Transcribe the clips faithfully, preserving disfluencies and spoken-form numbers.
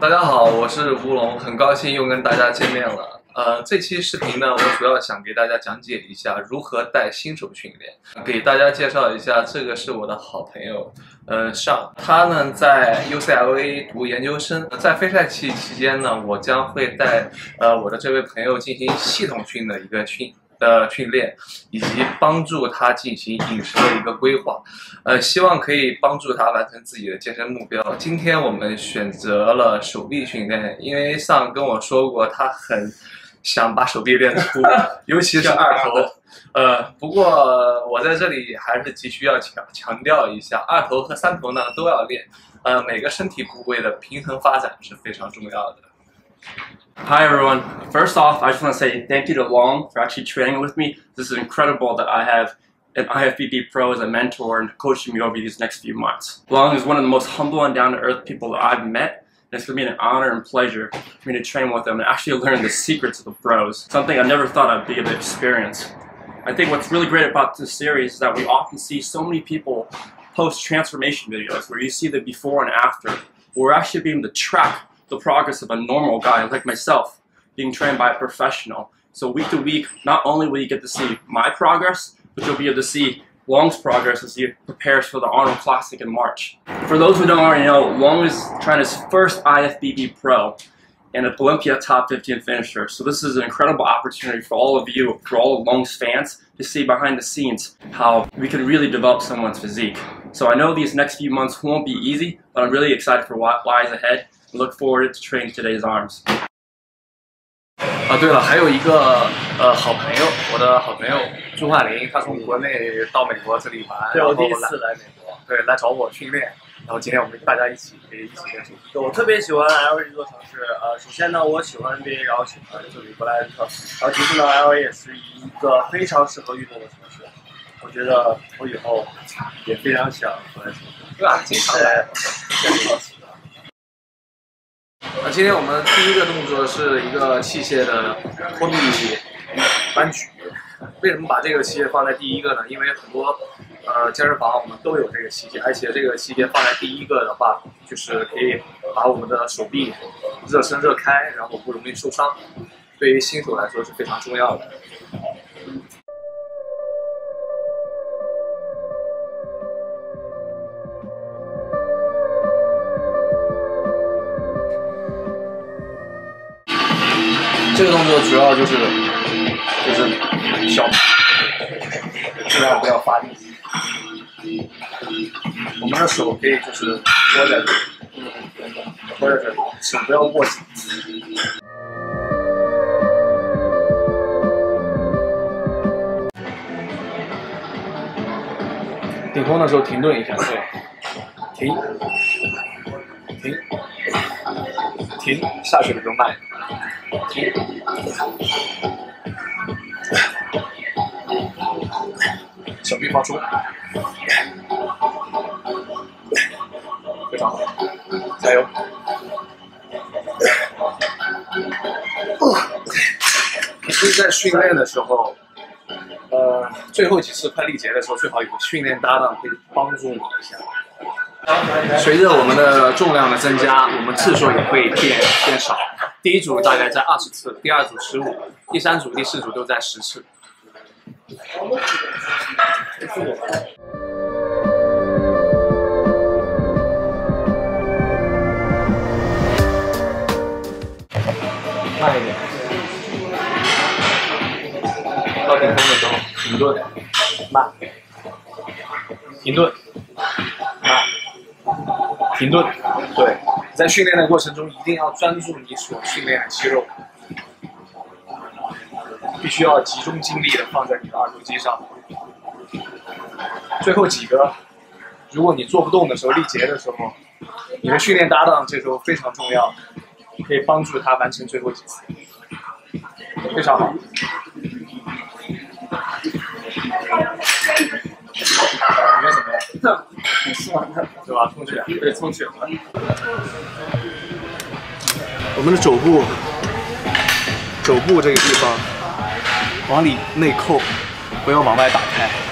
大家好，我是乌龙，很高兴又跟大家见面了。呃，这期视频呢，我主要想给大家讲解一下如何带新手训练，给大家介绍一下，这个是我的好朋友，呃，上，他呢在 U C L A 读研究生，在非赛期期间呢，我将会带呃我的这位朋友进行系统性的一个训。 的训练，以及帮助他进行饮食的一个规划，呃，希望可以帮助他完成自己的健身目标。今天我们选择了手臂训练，因为上跟我说过，他很想把手臂练粗，尤其是二头。呃，不过我在这里还是急需要强强调一下，二头和三头呢都要练，呃，每个身体部位的平衡发展是非常重要的。 Hi everyone. First off, I just want to say thank you to Long for actually training with me. This is incredible that I have an I F B B Pro as a mentor and coaching me over these next few months. Long is one of the most humble and down-to-earth people that I've met, and it's going to be an honor and pleasure for me to train with him and actually learn the secrets of the pros, something I never thought I'd be able to experience. I think what's really great about this series is that we often see so many people post transformation videos where you see the before and after. We're actually being able to track the progress of a normal guy like myself being trained by a professional. So week to week, not only will you get to see my progress, but you'll be able to see Long's progress as he prepares for the Arnold Classic in March. For those who don't already know, Long is trying his first I F B B Pro and an Olympia top fifteen finisher. So this is an incredible opportunity for all of you, for all of Long's fans, to see behind the scenes how we can really develop someone's physique. So I know these next few months won't be easy, but I'm really excited for what lies ahead. Look forward to training today's arms. 啊，对了，还有一个呃好朋友，我的好朋友朱焕林，他从国内到美国这里玩， 对，我第一次来美国， 对，来找我训练，然后今天我们大家一起可以一起练手臂。 对，我特别喜欢 L A 这座城市，呃，首先呢，我喜欢 N B A， 然后喜欢这里布莱恩特，然后其次呢 ，L A 也是一个非常适合运动的城市，我觉得我以后也非常想回来。 对啊，经常来。那今天我们第一个动作是一个器械的托臂弯举。为什么把这个器械放在第一个呢？因为很多呃健身房我们都有这个器械，而且这个器械放在第一个的话，就是可以把我们的手臂热身热开，然后不容易受伤。对于新手来说是非常重要的。 这个动作主要就是就是小，尽量不要发力。我们的手可以就是托在这里，托在这里，手不要握紧。顶峰的时候停顿一下，对，停，停，停，下去的时候慢。 停，小臂放松，非常好，加油！平时在训练的时候，呃，最后几次快力竭的时候，最好有个训练搭档可以帮助你一下。 随着我们的重量的增加，我们次数也会变变少。第一组大概在二十次，第二组十五，第三组、第四组都在十次。慢一点，到顶峰的时候停顿，慢，停顿，慢。 停顿，对，在训练的过程中一定要专注你所训练的肌肉，必须要集中精力的放在你的二头肌上。最后几个，如果你做不动的时候、力竭的时候，你的训练搭档这时候非常重要，可以帮助他完成最后几次，非常好。感觉怎么样？挺酸的，对吧？充血，对，充血了。我们的肘部，肘部这个地方往里内扣，不要往外打开。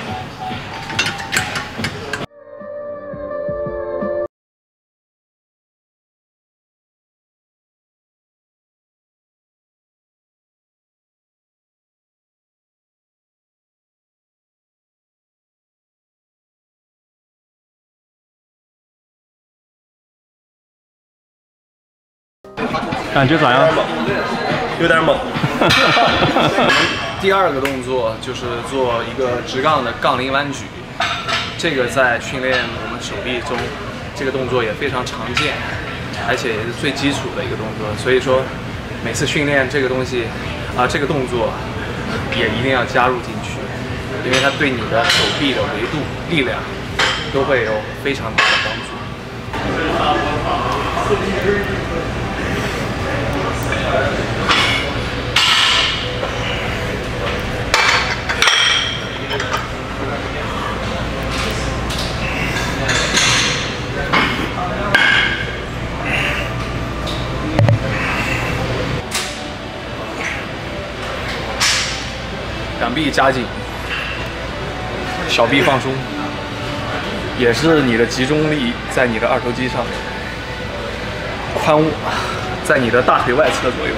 感觉咋样？ 有点猛。 第二个动作就是做一个直杠的杠铃弯举，这个在训练我们手臂中，这个动作也非常常见，而且也是最基础的一个动作。所以说，每次训练这个东西啊，这个动作也一定要加入进去，因为它对你的手臂的维度、力量都会有非常大的帮助。两臂夹紧，小臂放松，也是你的集中力在你的二头肌上面，髋握在你的大腿外侧左右。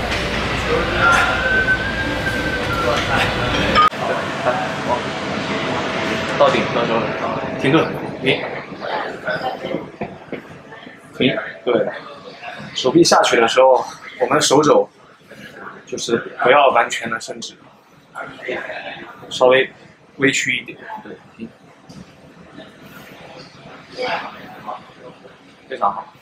到顶的时候停顿，停，停，对。手臂下去的时候，我们手肘就是不要完全的伸直。稍微微曲一点，对，停，非常好。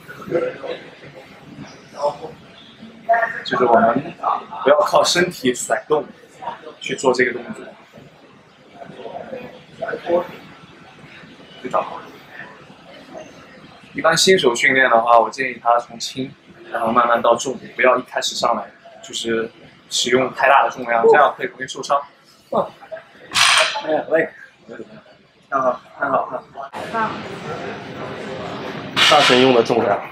就是我们不要靠身体甩动去做这个动作，非常好。一般新手训练的话，我建议他从轻，然后慢慢到重，不要一开始上来就是使用太大的重量，这样会容易受伤。哦，哎呀，累，看好，看好，看好。 大神用的重量。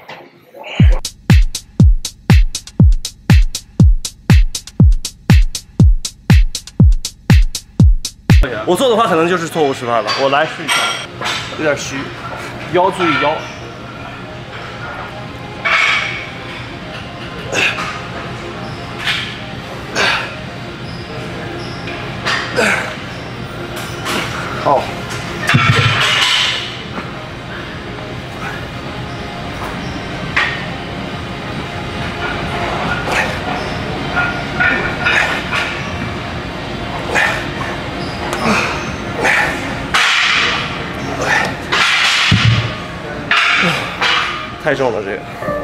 我做的话可能就是错误示范了，我来试一下， 有点虚，腰注意腰。好。 太重了这个。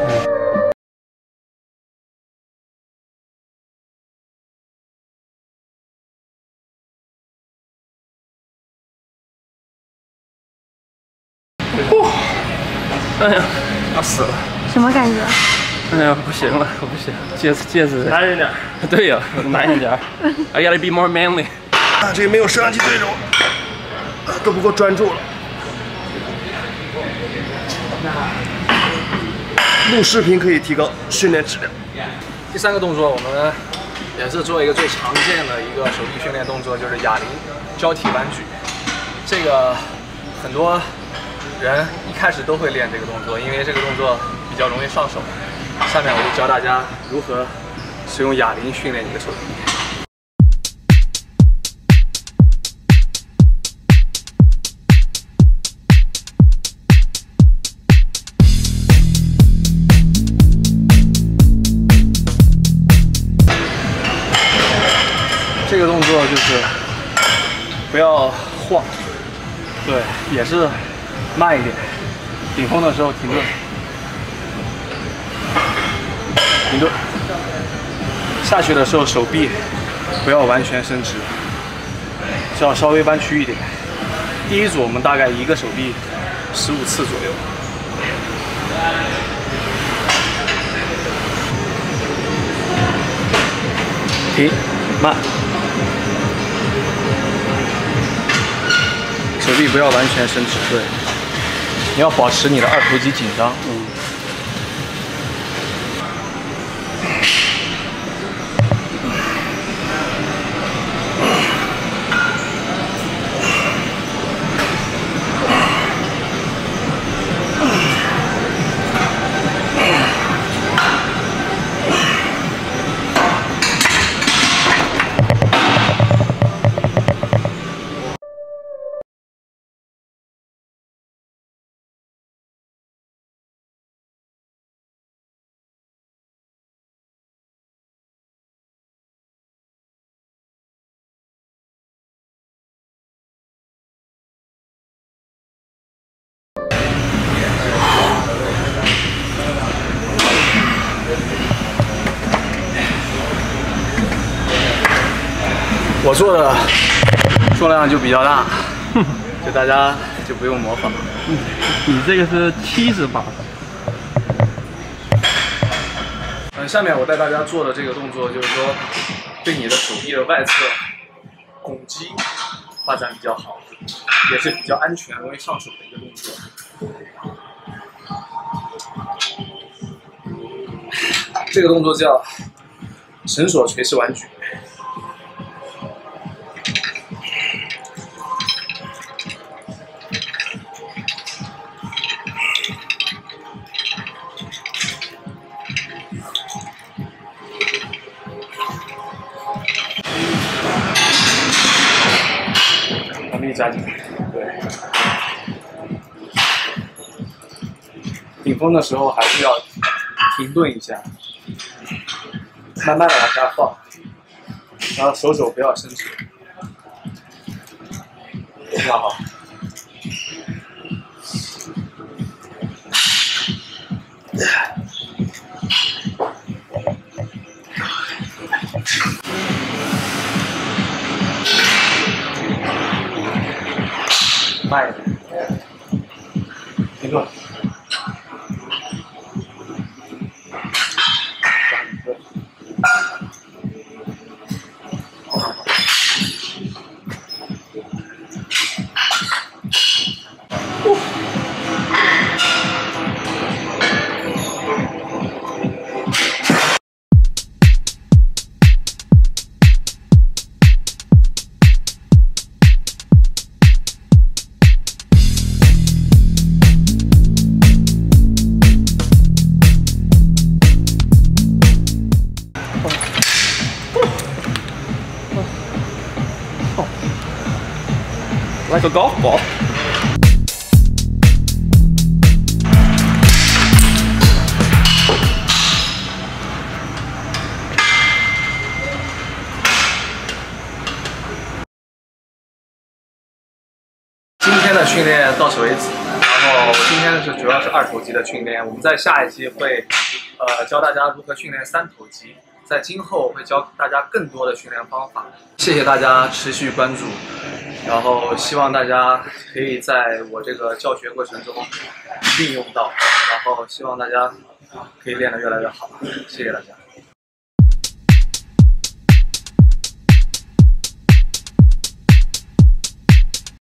哎呀， 要死了！ 什么感觉？ 哎呀，不行了，我不行，戒指戒指， 男人点。 对呀，男人点。I gotta be more manly。 啊，这个没有摄像机对着我，啊，都不够专注了。录视频可以提高训练质量。 第三个动作，我们也是做一个最常见的一个手臂训练动作，就是哑铃交替弯举。这个很多人一开始都会练这个动作，因为这个动作比较容易上手。下面我就教大家如何使用哑铃训练你的手臂。这个动作就是不要晃，对，也是慢一点，顶峰的时候停顿，停顿，下去的时候手臂不要完全伸直，是要稍微弯曲一点。第一组我们大概一个手臂十五次左右。停，慢。手臂不要完全伸直，对，你要保持你的二头肌紧张。嗯。 我做的重量就比较大，就大家就不用模仿。 嗯，你这个是七十把。 嗯，下面我带大家做的这个动作，就是说对你的手臂的外侧拱肌发展比较好，也是比较安全、容易上手的一个动作。这个动作叫绳索垂式弯举。用力加紧，对。顶峰的时候还是要停顿一下，慢慢的往下放，然后手肘不要伸直，非常好。慢一点，停顿。 Like a golf ball. 今天的训练到此为止，然后今天是主要是二头肌的训练，我们在下一期会呃教大家如何训练三头肌，在今后会教大家更多的训练方法。谢谢大家持续关注，然后希望大家可以在我这个教学过程中运用到，然后希望大家可以练得越来越好，谢谢大家。